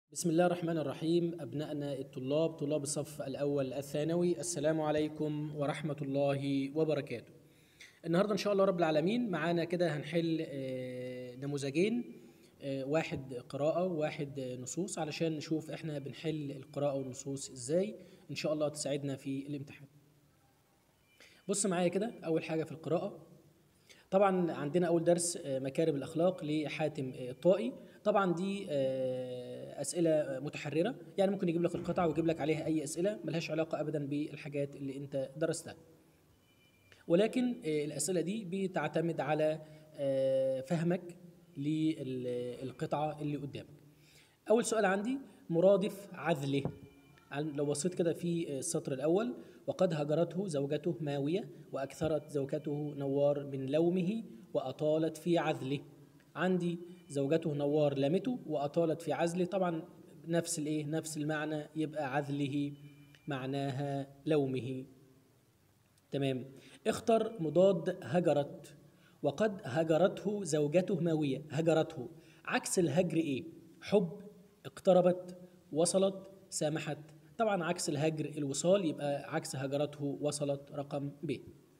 بسم الله الرحمن الرحيم. أبنائنا الطلاب طلاب الصف الأول الثانوي، السلام عليكم ورحمة الله وبركاته. النهاردة إن شاء الله رب العالمين معانا كده هنحل نموذجين، واحد قراءة وواحد نصوص، علشان نشوف إحنا بنحل القراءة والنصوص إزاي إن شاء الله تساعدنا في الامتحان. بص معايا كده، أول حاجة في القراءة طبعا عندنا اول درس مكارم الاخلاق لحاتم الطائي. طبعا دي اسئله متحرره، يعني ممكن يجيب لك القطعه ويجيب لك عليها اي اسئله ملهاش علاقه ابدا بالحاجات اللي انت درستها، ولكن الاسئله دي بتعتمد على فهمك للقطعه اللي قدامك. اول سؤال عندي مرادف عذله. لو بصيت كده في السطر الأول: وقد هجرته زوجته ماوية وأكثرت زوجته نوار من لومه وأطالت في عزله. عندي زوجته نوار لامته وأطالت في عزله، طبعا نفس المعنى، يبقى عزله معناها لومه. تمام. اختر مضاد هجرت. وقد هجرته زوجته ماوية. هجرته عكس الهجر ايه؟ حب، اقتربت، وصلت، سامحت. طبعا عكس الهجر الوصال، يبقى عكس هجرته وصلت، رقم ب.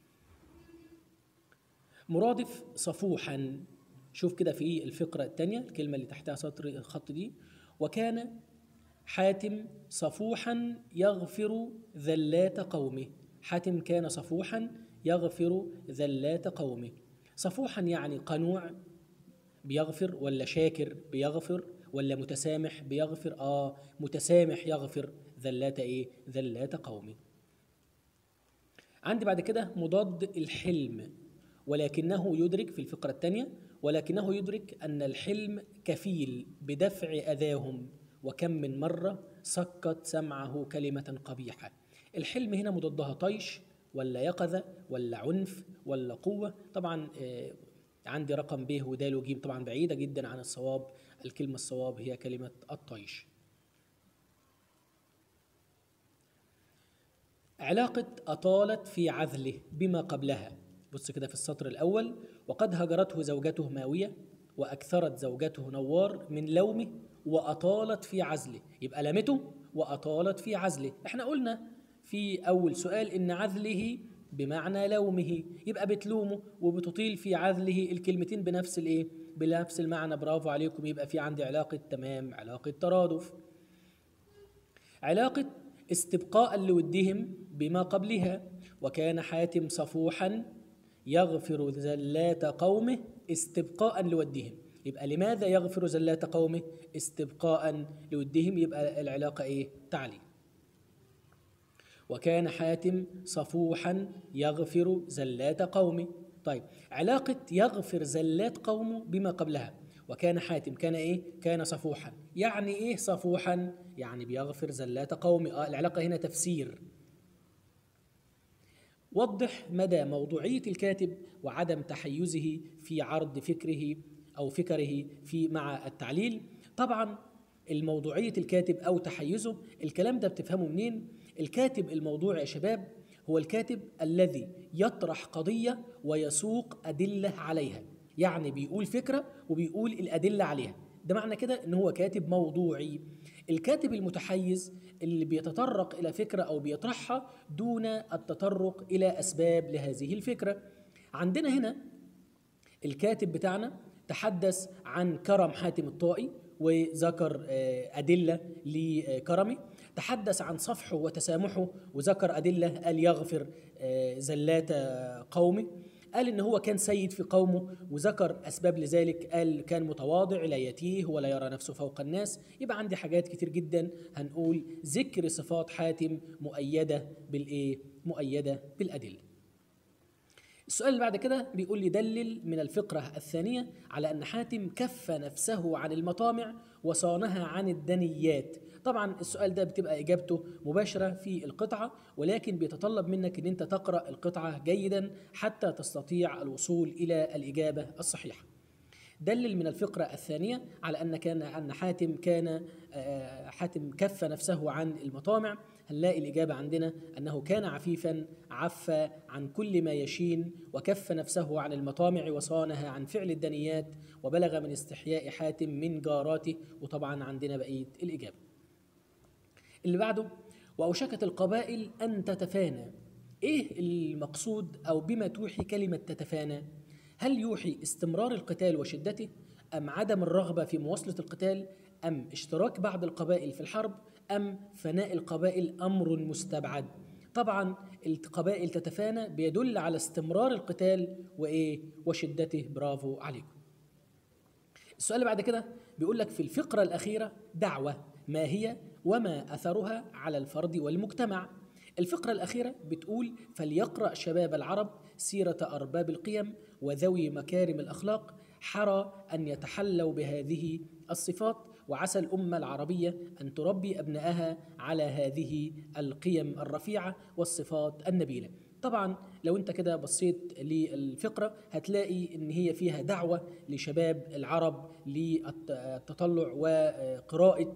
مرادف صفوحا. شوف كده في الفقرة الثانية الكلمة اللي تحتها سطر الخط دي: وكان حاتم صفوحا يغفر ذلات قومه. حاتم كان صفوحا يغفر ذلات قومه. صفوحا يعني قنوع بيغفر، ولا شاكر بيغفر، ولا متسامح بيغفر؟ متسامح يغفر ذلات ايه؟ ذلات قومه. عندي بعد كده مضاد الحلم. ولكنه يدرك، في الفقرة الثانية: ولكنه يدرك أن الحلم كفيل بدفع أذاهم، وكم من مرة سكت سمعه كلمة قبيحة. الحلم هنا مضادها طيش، ولا يقظة، ولا عنف، ولا قوة؟ طبعا عندي رقم ب ودال وجيم، طبعا بعيدة جدا عن الصواب. الكلمة الصواب هي كلمة الطيش. علاقة أطالت في عذله بما قبلها. بص كده في السطر الأول: وقد هجرته زوجته ماوية وأكثرت زوجته نوار من لومه وأطالت في عزله. يبقى لامته وأطالت في عزله. احنا قلنا في أول سؤال إن عذله بمعنى لومه، يبقى بتلومه وبتطيل في عذله، الكلمتين بنفس الايه؟ بنفس المعنى. برافو عليكم، يبقى في عندي علاقة، تمام، علاقة ترادف. علاقة استبقاء لودهم بما قبلها: وكان حاتم صفوحا يغفر زلات قومه استبقاء لودهم. يبقى لماذا يغفر زلات قومه؟ استبقاء لودهم، يبقى العلاقة ايه؟ تعليل. وكان حاتم صفوحا يغفر زلات قومه. طيب، علاقة يغفر زلات قومه بما قبلها: وكان حاتم كان ايه؟ كان صفوحا. يعني ايه صفوحا؟ يعني بيغفر زلات قومه. العلاقة هنا تفسير. وضح مدى موضوعية الكاتب وعدم تحيزه في عرض فكره أو فكره في مع التعليل. طبعا الموضوعية الكاتب أو تحيزه، الكلام ده بتفهمه منين؟ الكاتب الموضوعي يا شباب هو الكاتب الذي يطرح قضية ويسوق أدلة عليها، يعني بيقول فكرة وبيقول الأدلة عليها. ده معنى كده إن هو كاتب موضوعي. الكاتب المتحيز اللي بيتطرق إلى فكرة أو بيطرحها دون التطرق إلى أسباب لهذه الفكرة. عندنا هنا الكاتب بتاعنا تحدث عن كرم حاتم الطائي وذكر أدلة لكرمه. تحدث عن صفحه وتسامحه وذكر أدلة، قال يغفر زلات قومه. قال إن هو كان سيد في قومه وذكر أسباب لذلك، قال كان متواضع لا يتيه ولا يرى نفسه فوق الناس. يبقى عندي حاجات كتير جدا هنقول ذكر صفات حاتم مؤيدة بالإيه؟ مؤيدة بالأدلة. السؤال اللي بعد كده بيقول لي: دلل من الفقرة الثانية على أن حاتم كف نفسه عن المطامع وصانها عن الدنيات. طبعا السؤال ده بتبقى إجابته مباشرة في القطعة، ولكن بيتطلب منك أن أنت تقرأ القطعة جيدا حتى تستطيع الوصول إلى الإجابة الصحيحة. دلل من الفقرة الثانية على أن حاتم كف نفسه عن المطامع. هنلاقي الإجابة عندنا أنه كان عفيفا، عفى عن كل ما يشين، وكف نفسه عن المطامع وصانها عن فعل الدنيات، وبلغ من استحياء حاتم من جاراته. وطبعا عندنا بقية الإجابة. اللي بعده: وأوشكت القبائل أن تتفانى. إيه المقصود أو بما توحي كلمة تتفانى؟ هل يوحي استمرار القتال وشدته، أم عدم الرغبة في مواصلة القتال، أم اشتراك بعض القبائل في الحرب، أم فناء القبائل أمر مستبعد؟ طبعا القبائل تتفانى بيدل على استمرار القتال وشدته. برافو عليكم. السؤال اللي بعد كده بيقول لك: في الفقرة الأخيرة دعوة، ما هي وما أثرها على الفرد والمجتمع؟ الفقرة الأخيرة بتقول: فليقرأ شباب العرب سيرة أرباب القيم وذوي مكارم الأخلاق، حرى أن يتحلوا بهذه الصفات، وعسى الأمة العربية أن تربي أبنائها على هذه القيم الرفيعة والصفات النبيلة. طبعا لو انت كده بصيت للفقرة هتلاقي ان هي فيها دعوة لشباب العرب للتطلع وقراءة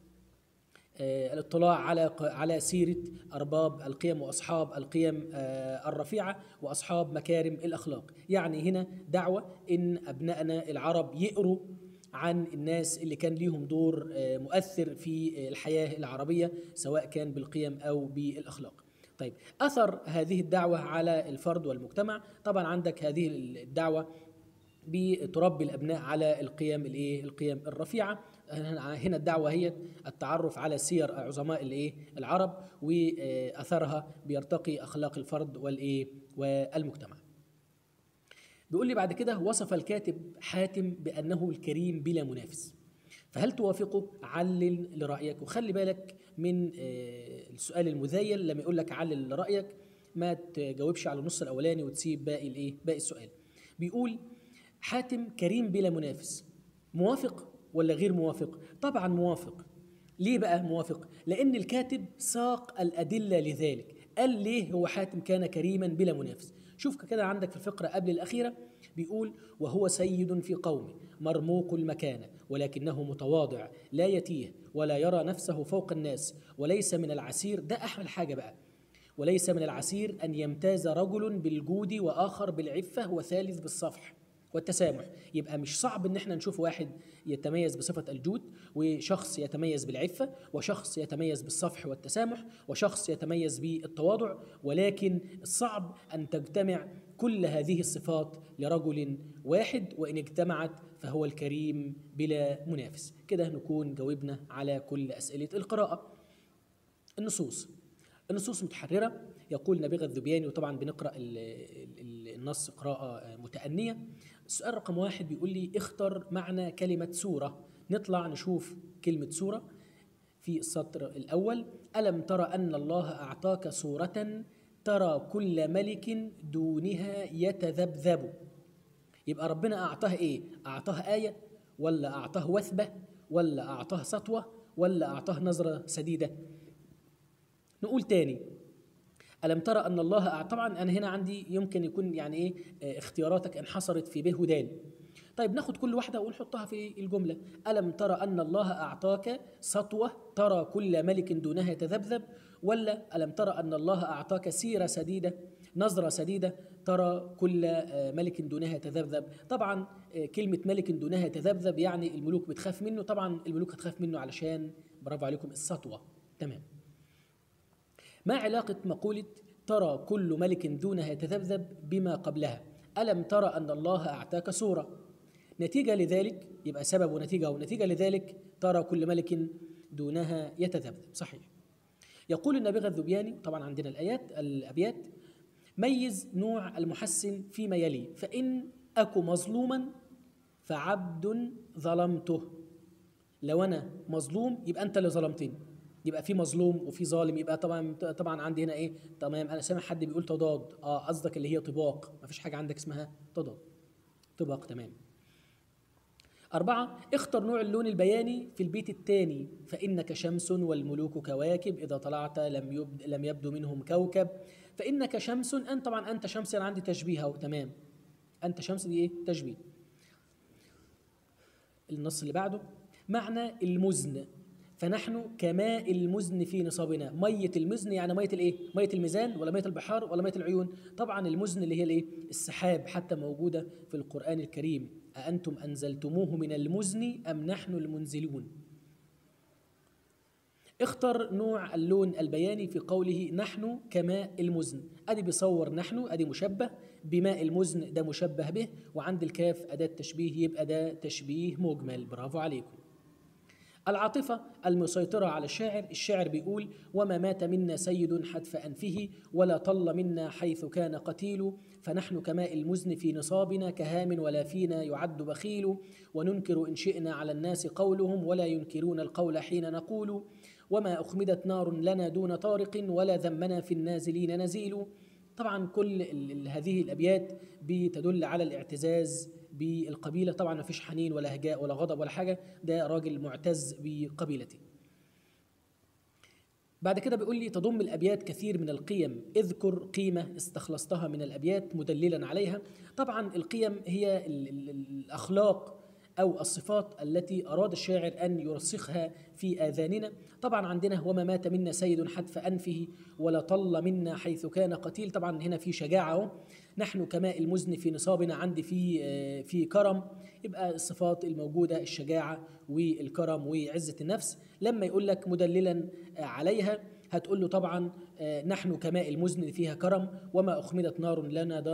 الاطلاع على سيرة أرباب القيم وأصحاب القيم الرفيعة وأصحاب مكارم الأخلاق. يعني هنا دعوة إن أبنائنا العرب يقروا عن الناس اللي كان ليهم دور مؤثر في الحياة العربية، سواء كان بالقيم أو بالأخلاق. طيب، أثر هذه الدعوة على الفرد والمجتمع. طبعا عندك هذه الدعوة بتربي الأبناء على القيم الرفيعة. هنا الدعوة هي التعرف على سير عظماء العرب، وأثرها بيرتقي أخلاق الفرد والمجتمع. بيقول لي بعد كده: وصف الكاتب حاتم بأنه الكريم بلا منافس، فهل توافقه؟ علل لرأيك. وخلي بالك من السؤال المذيل، لما يقول لك علل لرأيك ما تجاوبش على النص الأولاني وتسيب باقي السؤال. بيقول: حاتم كريم بلا منافس، موافق ولا غير موافق؟ طبعا موافق. ليه بقى موافق؟ لأن الكاتب ساق الأدلة لذلك. قال ليه هو حاتم كان كريما بلا منافس. شوف كده عندك في الفقرة قبل الأخيرة بيقول: وهو سيد في قومه مرموق المكانة، ولكنه متواضع لا يتيه ولا يرى نفسه فوق الناس، وليس من العسير، ده أحلى حاجة بقى، وليس من العسير أن يمتاز رجل بالجود وآخر بالعفة وثالث بالصفح والتسامح. يبقى مش صعب ان احنا نشوف واحد يتميز بصفة الجود، وشخص يتميز بالعفة، وشخص يتميز بالصفح والتسامح، وشخص يتميز بالتواضع، ولكن الصعب ان تجتمع كل هذه الصفات لرجل واحد، وان اجتمعت فهو الكريم بلا منافس. كده نكون جاوبنا على كل أسئلة القراءة. النصوص متحررة، يقول نبيغ الذبياني، وطبعا بنقرأ النص قراءة متأنية. السؤال رقم 1 بيقول لي: اختر معنى كلمة سورة. نطلع نشوف كلمة سورة في السطر الأول: ألم ترى أن الله أعطاك سورة ترى كل ملك دونها يتذبذب. يبقى ربنا أعطاه إيه؟ أعطاه آية، ولا أعطاه وثبة، ولا أعطاه سطوة، ولا أعطاه نظرة سديدة؟ نقول تاني: ألم ترى أن الله طبعا أنا هنا عندي يمكن يكون اختياراتك انحصرت في ب ودال. طيب ناخد كل واحدة ونحطها في الجملة. ألم ترى أن الله أعطاك سطوة ترى كل ملك دونها يتذبذب، ولا ألم ترى أن الله أعطاك سيرة سديدة، نظرة سديدة ترى كل ملك دونها يتذبذب؟ طبعا كلمة ملك دونها يتذبذب يعني الملوك بتخاف منه، طبعا الملوك هتخاف منه علشان برافو عليكم السطوة. تمام. ما علاقة مقولة ترى كل ملك دونها يتذبذب بما قبلها؟ ألم ترى أن الله أعطاك سورة، نتيجة لذلك يبقى سبب ونتيجة، ونتيجة لذلك ترى كل ملك دونها يتذبذب. صحيح. يقول النبيغ الذبياني، طبعا عندنا الأبيات: ميز نوع المحسن فيما يلي، فإن أكو مظلوما فعبد ظلمته. لو أنا مظلوم يبقى أنت اللي ظلمتني، يبقى في مظلوم وفي ظالم، يبقى طبعا عندي هنا تمام. انا سامع حد بيقول تضاد، قصدك اللي هي طباق، ما فيش حاجه عندك اسمها تضاد، طباق. تمام. 4: اختر نوع اللون البياني في البيت الثاني، فإنك شمس والملوك كواكب، إذا طلعت لم يبدو منهم كوكب. فإنك شمس، طبعا أنت شمس، أنا عندي تشبيه أهو. تمام، أنت شمس دي تشبيه. النص اللي بعده. معنى المزن: فنحن كماء المزن في نصابنا. مية المزن يعني مية الايه؟ مية الميزان ولا مية البحار ولا مية العيون؟ طبعا المزن اللي هي الايه؟ السحاب، حتى موجودة في القرآن الكريم: أأنتم أنزلتموه من المزن أم نحن المنزلون. اختر نوع اللون البياني في قوله نحن كماء المزن. ادي بيصور نحن، ادي مشبه بماء المزن، ده مشبه به، وعند الكاف أداة تشبيه، يبقى ده تشبيه مجمل. برافو عليكم. العاطفة المسيطرة على الشاعر. الشاعر بيقول: وما مات منا سيد حتف أنفه، ولا طل منا حيث كان قتيل، فنحن كماء المزن في نصابنا، كهام ولا فينا يعد بخيل، وننكر إن شئنا على الناس قولهم، ولا ينكرون القول حين نقول، وما أخمدت نار لنا دون طارق، ولا ذمنا في النازلين نزيل. طبعا كل هذه الأبيات بتدل على الاعتزاز بالقبيلة. طبعا ما فيش حنين ولا هجاء ولا غضب ولا حاجة، ده راجل معتز بقبيلته. بعد كده بيقول لي: تضم الأبيات كثير من القيم، اذكر قيمة استخلصتها من الأبيات مدللا عليها. طبعا القيم هي الأخلاق أو الصفات التي أراد الشاعر أن يرسخها في آذاننا. طبعا عندنا: وما مات منا سيد حتف أنفه، ولا طل منا حيث كان قتيل. طبعا هنا في شجاعة. نحن كماء المزن في نصابنا، عندي في كرم. يبقى الصفات الموجودة الشجاعة والكرم وعزة النفس. لما يقول لك مدللا عليها هتقول له طبعا نحن كماء المزن فيها كرم، وما أخمدت نار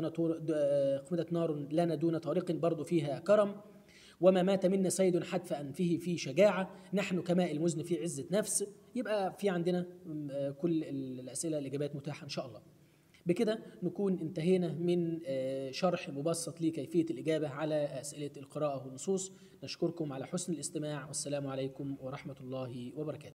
لنا دون طارق برضو فيها كرم، وما مات منا سيد حتف أنفه في شجاعة، نحن كماء المزن في عزة نفس. يبقى في عندنا كل الأسئلة الإجابات متاحة إن شاء الله. بكده نكون انتهينا من شرح مبسط لكيفية الإجابة على أسئلة القراءة والنصوص. نشكركم على حسن الاستماع، والسلام عليكم ورحمة الله وبركاته.